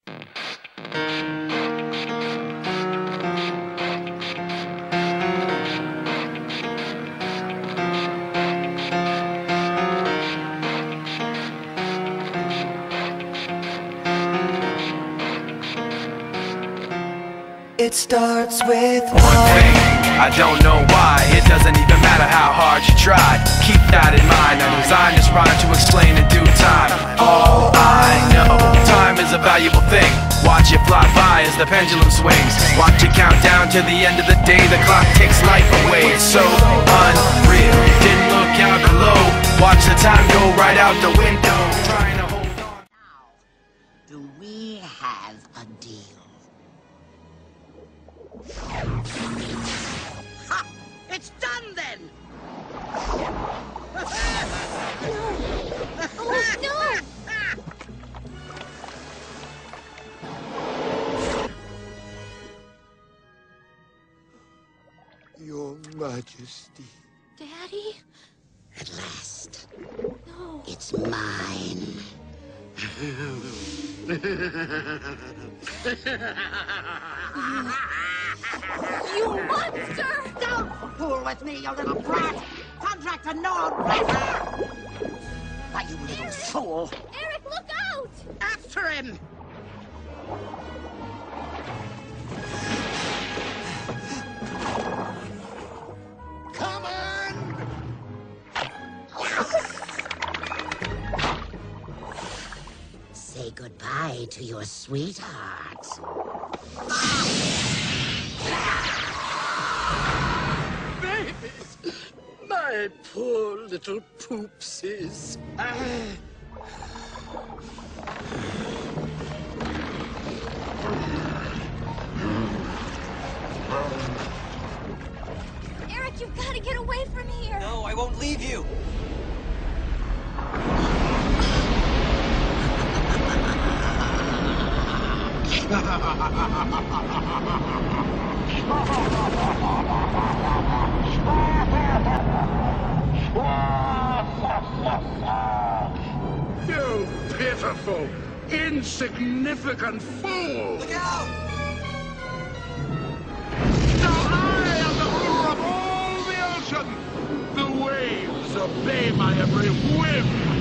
It starts with one thing, I don't know why. It doesn't even matter how hard you try. Keep that in mind, I designed this rhyme to explain in due time. All I know, time is a valuable thing. Watch it fly by as the pendulum swings. Watch it count down to the end of the day. The clock takes life away, it's so unreal. Didn't look out below, watch the time go right out the window. Trying to hold on. Now, do we have a deal? Ha! It's done then! Oh, no! Your Majesty. Daddy? At last, No. it's mine. You monster! Don't fool with me, you little brat! Contract to no better! Why, you little fool! Eric, look out! After him! Come on! Say goodbye to your sweetheart. Babies! My poor little poopsies. Eric, you've got to get away from here! No, I won't leave you. You pitiful, insignificant fool! Look out! Now I am the ruler of all the ocean! The waves obey my every whim!